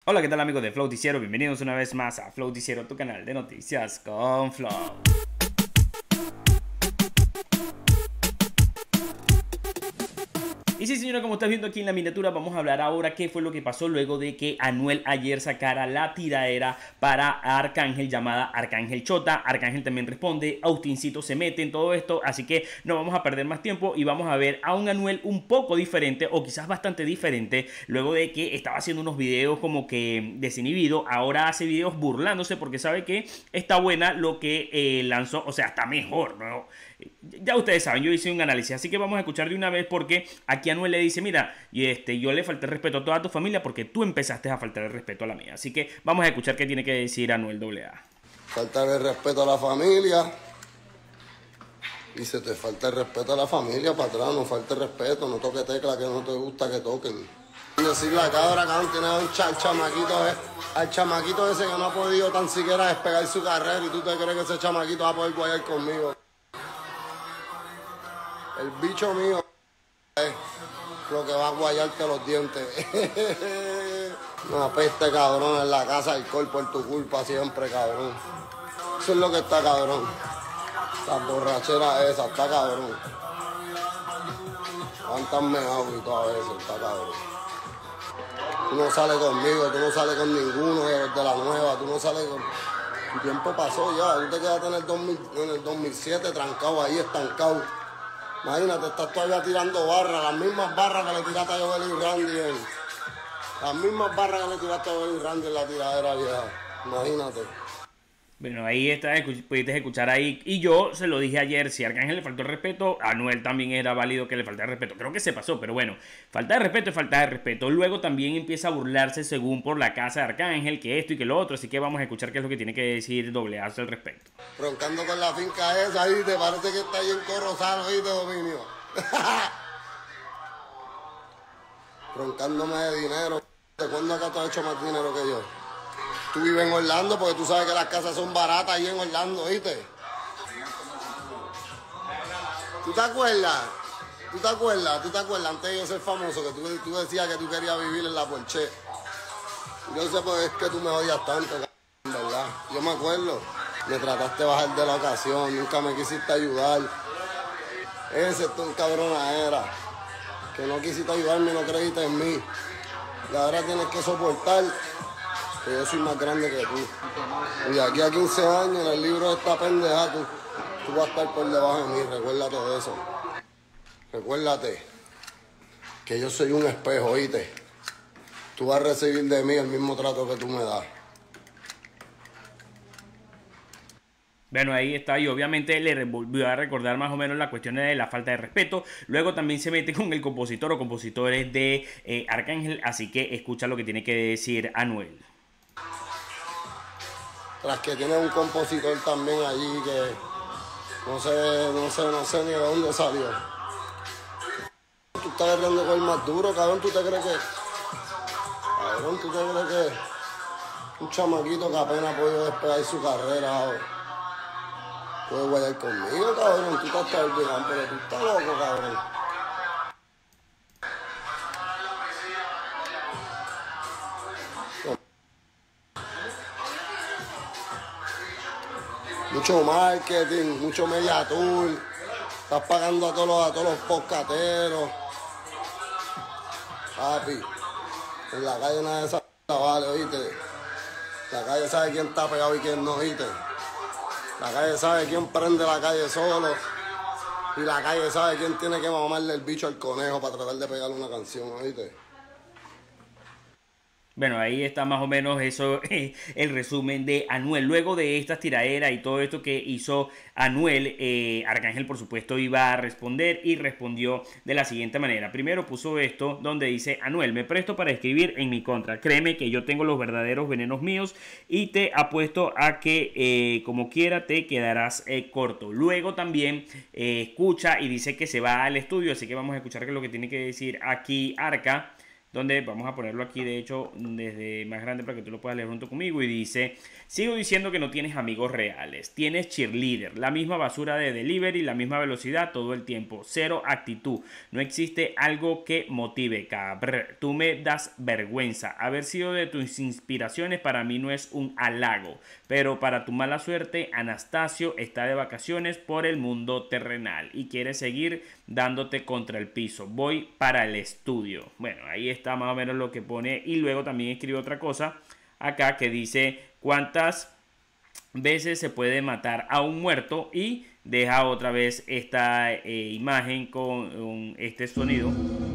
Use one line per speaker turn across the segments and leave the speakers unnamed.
Hola, ¿qué tal amigos de Flowticiero? Bienvenidos una vez más a Flowticiero, tu canal de noticias con Flow. Y sí, señora, como estás viendo aquí en la miniatura, vamos a hablar ahora qué fue lo que pasó luego de que Anuel ayer sacara la tiradera para Arcángel llamada Arcángel Chota. Arcángel también responde, Austincito se mete en todo esto, así que no vamos a perder más tiempo y vamos a ver a un Anuel un poco diferente o quizás bastante diferente luego de que estaba haciendo unos videos como que desinhibido. Ahora hace videos burlándose porque sabe que está buena lo que lanzó, o sea, está mejor, ¿no? Ya ustedes saben, yo hice un análisis, así que vamos a escuchar de una vez porque aquí Anuel le dice, mira, yo le falté el respeto a toda tu familia porque tú empezaste a faltar el respeto a la mía. Así que vamos a escuchar qué tiene que decir Anuel AA.
Faltar el respeto a la familia. Y se te falta el respeto a la familia, patrón. No falta el respeto, no toque tecla que no te gusta que toquen. Decir la cabra, cabrón, tiene a un al chamaquito ese que no ha podido tan siquiera despegar su carrera y tú te crees que ese chamaquito va a poder guayar conmigo. El bicho mío es lo que va a guayarte los dientes. Una peste, cabrón, en la casa, alcohol por tu culpa siempre, cabrón. Eso es lo que está, cabrón. La borrachera esa, está, cabrón. Aguántame agua y todo eso, está, cabrón. Tú no sales conmigo, tú no sales con ninguno de los de la nueva, tú no sales con... Tu tiempo pasó ya, tú te quedaste en el 2007 trancado ahí, estancado. Imagínate, estás todavía tirando barras, las mismas barras que le tiraste a Joel y Randy. Las mismas barras que le tiraste a Joel y Randy en la tiradera vieja. Imagínate.
Bueno, ahí está, pudiste escuchar ahí. Y yo se lo dije ayer, si a Arcángel le faltó el respeto, a Anuel también era válido que le faltara el respeto. Creo que se pasó, pero bueno, falta de respeto es falta de respeto. Luego también empieza a burlarse según por la casa de Arcángel, que esto y que lo otro. Así que vamos a escuchar qué es lo que tiene que decir AA al respecto.
Roncando con la finca esa ahí, te parece que está ahí en Corozal, ¿oíste, Dominio? Roncándome de dinero. ¿De cuándo acá tú has hecho más dinero que yo? Tú vives en Orlando porque tú sabes que las casas son baratas ahí en Orlando, ¿viste? ¿Tú te acuerdas? ¿Tú te acuerdas? ¿Tú te acuerdas antes de yo ser famoso que tú decías que tú querías vivir en la Porsche? Yo no sé por qué es que tú me odias tanto, en verdad. Yo me acuerdo. Me trataste de bajar de la ocasión, nunca me quisiste ayudar. Ese es tu cabrona era. Que no quisiste ayudarme y no creíste en mí. Y ahora tienes que soportar que yo soy más grande que tú. Y de aquí a 15 años en el libro de esta pendeja tú vas a estar por debajo de mí, recuérdate de eso. Recuérdate que yo soy un espejo, ¿oíste? Tú vas a recibir de mí el mismo trato que tú me das.
Bueno, ahí está, y obviamente le volvió a recordar más o menos la cuestión de la falta de respeto. Luego también se mete con el compositor o compositores de Arcángel, así que escucha lo que tiene que decir Anuel.
Tras que tiene un compositor también allí que no sé ni de dónde salió. Tú estás agarrando con el más duro, cabrón, tú te crees que... Cabrón, tú te crees que un chamaquito que apenas ha podido despegar su carrera puede guayar conmigo, cabrón. Tú estás olvidando, pero tú estás loco, cabrón. Mucho marketing, mucho media tour. Estás pagando a todos los poscateros. Papi, en la calle nada de esa vale, oíste. La calle sabe quién está pegado y quién no, oíste. La calle sabe quién prende la calle solo. Y la calle sabe quién tiene que mamarle el bicho al conejo para tratar de pegarle una canción, ¿oíste?
Bueno, ahí está más o menos eso, el resumen de Anuel. Luego de estas tiraderas y todo esto que hizo Anuel, Arcángel por supuesto iba a responder y respondió de la siguiente manera. Primero puso esto donde dice: Anuel, me presto para escribir en mi contra. Créeme que yo tengo los verdaderos venenos míos y te apuesto a que como quiera te quedarás corto. Luego también escucha y dice que se va al estudio, así que vamos a escuchar qué es lo que tiene que decir aquí Arca. donde vamos a ponerlo aquí, de hecho, desde más grande para que tú lo puedas leer junto conmigo, y dice: sigo diciendo que no tienes amigos reales, tienes cheerleader, la misma basura de delivery, la misma velocidad todo el tiempo, cero actitud, no existe algo que motive, cabrón, tú me das vergüenza, haber sido de tus inspiraciones para mí no es un halago, pero para tu mala suerte, Anastasio está de vacaciones por el mundo terrenal y quiere seguir dándote contra el piso, voy para el estudio. Bueno, ahí está más o menos lo que pone, y luego también escribe otra cosa acá que dice: ¿cuántas veces se puede matar a un muerto? Y deja otra vez esta imagen con este sonido,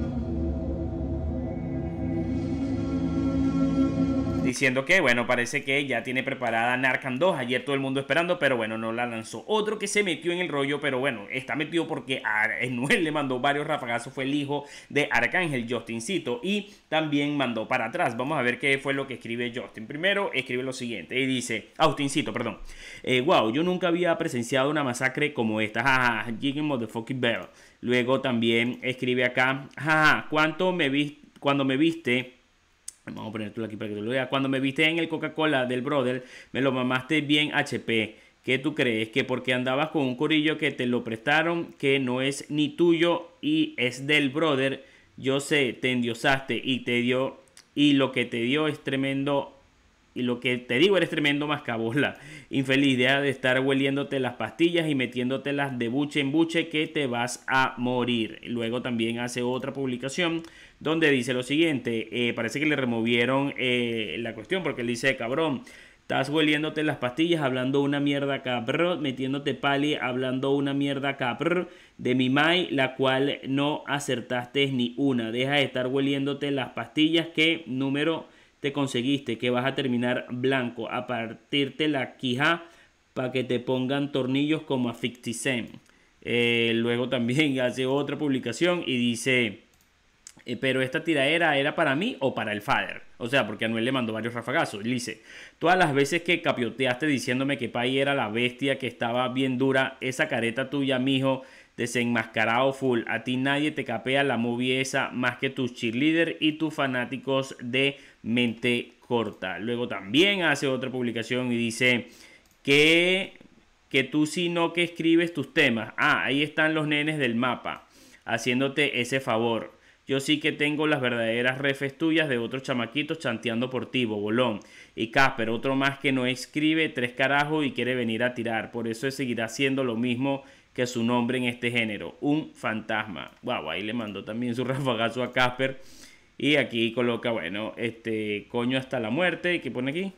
diciendo que, bueno, parece que ya tiene preparada Narcan 2. Ayer todo el mundo esperando, pero bueno, no la lanzó. Otro que se metió en el rollo, pero bueno, está metido porque a Anuel le mandó varios rafagazos, fue el hijo de Arcángel, Justincito, y también mandó para atrás. Vamos a ver qué fue lo que escribe Justin. Primero escribe lo siguiente, y dice: Austincito, perdón. Wow, yo nunca había presenciado una masacre como esta. Jaja, Jigging Motherfucking Bell. Luego también escribe acá: jaja, cuando me viste. Vamos a ponerlo aquí para que tú lo veas. Cuando me viste en el Coca-Cola del brother, me lo mamaste bien HP. ¿Qué tú crees? Que porque andabas con un corillo que te lo prestaron, que no es ni tuyo y es del brother. Yo sé, te endiosaste y te dio, y lo que te dio es tremendo. Y lo que te digo, eres tremendo mascabola. Infeliz, deja de estar hueliéndote las pastillas y metiéndotelas de buche en buche, que te vas a morir. Luego también hace otra publicación donde dice lo siguiente. Parece que le removieron la cuestión, porque él dice: cabrón, estás hueliéndote las pastillas, hablando una mierda, cabrón, metiéndote pali, hablando una mierda, cabrón, de mi mai, la cual no acertaste ni una. Deja de estar hueliéndote las pastillas, que número te conseguiste, que vas a terminar blanco, a partirte la quija para que te pongan tornillos como a 50 Cent. Luego también hace otra publicación y dice: pero esta tiradera era para mí o para el father. O sea, porque Anuel le mandó varios rafagazos. Le dice: todas las veces que capioteaste diciéndome que Pai era la bestia, que estaba bien dura, esa careta tuya, mijo, desenmascarado full. A ti nadie te capea la movie esa más que tus cheerleaders y tus fanáticos de mente corta. Luego también hace otra publicación y dice que tú sí no que escribes tus temas. Ah, ahí están los nenes del mapa haciéndote ese favor. Yo sí que tengo las verdaderas refes tuyas de otros chamaquitos chanteando por ti, bobolón. Y Casper, otro más que no escribe 3 carajos y quiere venir a tirar. Por eso seguirá haciendo lo mismo que su nombre en este género, un fantasma. Wow, ahí le mandó también su rafagazo a Casper. Y aquí coloca, bueno, coño hasta la muerte. ¿Qué pone aquí?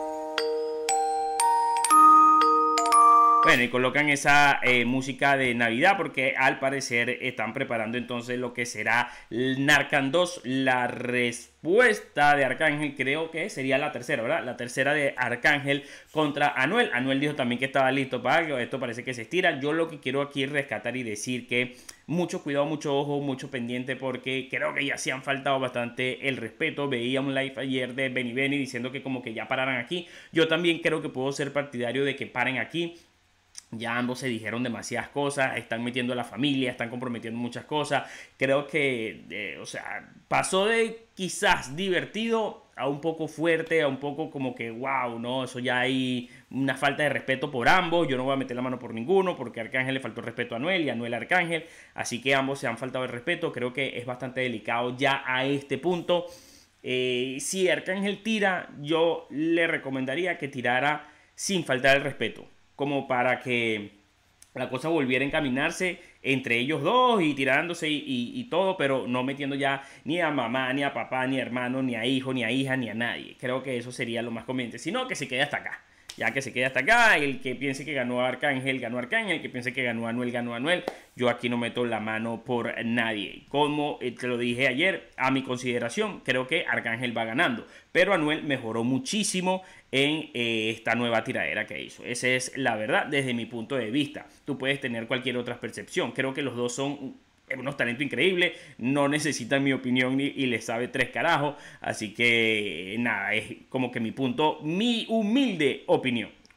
Bueno, y colocan esa música de Navidad, porque al parecer están preparando entonces lo que será Narcan 2, la respuesta de Arcángel. Creo que sería la tercera, ¿verdad? La tercera de Arcángel contra Anuel. Anuel dijo también que estaba listo para algo. Esto parece que se estira. Yo lo que quiero aquí rescatar y decir que mucho cuidado, mucho ojo, mucho pendiente, porque creo que ya se han faltado bastante el respeto. Veía un live ayer de Benny Benny diciendo que como que ya pararan aquí. Yo también creo que puedo ser partidario de que paren aquí. Ya ambos se dijeron demasiadas cosas, están metiendo a la familia, están comprometiendo muchas cosas. Creo que, o sea, pasó de quizás divertido a un poco fuerte, a un poco como que, wow, no, eso ya hay una falta de respeto por ambos. Yo no voy a meter la mano por ninguno, porque a Arcángel le faltó el respeto a Anuel y Anuel a Arcángel. Así que ambos se han faltado el respeto. Creo que es bastante delicado ya a este punto. Si Arcángel tira, yo le recomendaría que tirara sin faltar el respeto, como para que la cosa volviera a encaminarse entre ellos dos y tirándose y todo, pero no metiendo ya ni a mamá, ni a papá, ni a hermano, ni a hijo, ni a hija, ni a nadie. Creo que eso sería lo más conveniente, sino que se quede hasta acá. Ya que se quede hasta acá, el que piense que ganó Arcángel, ganó Arcángel, el que piense que ganó Anuel, ganó Anuel. Yo aquí no meto la mano por nadie. Como te lo dije ayer, a mi consideración, creo que Arcángel va ganando. Pero Anuel mejoró muchísimo en esta nueva tiradera que hizo. Esa es la verdad desde mi punto de vista. Tú puedes tener cualquier otra percepción. Creo que los dos son unos talentos increíbles, no necesitan mi opinión y les sabe 3 carajos, así que nada, es como que mi punto, mi humilde opinión.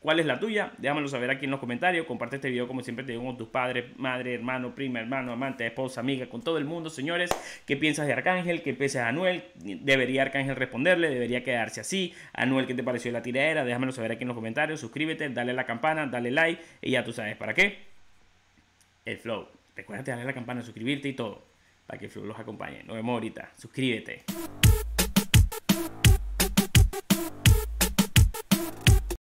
¿Cuál es la tuya? Déjamelo saber aquí en los comentarios. Comparte este video como siempre te digo con tus padres, madre, hermano, prima, hermano, amante, esposa, amiga, con todo el mundo, señores. ¿Qué piensas de Arcángel? ¿Qué piensas de Anuel? ¿Debería Arcángel responderle? ¿Debería quedarse así? Anuel, ¿qué te pareció la tiradera? Déjamelo saber aquí en los comentarios. Suscríbete, dale a la campana, dale like y ya tú sabes para qué. El flow. Recuerda darle a la campana, suscribirte y todo para que el flow los acompañe. Nos vemos ahorita. Suscríbete.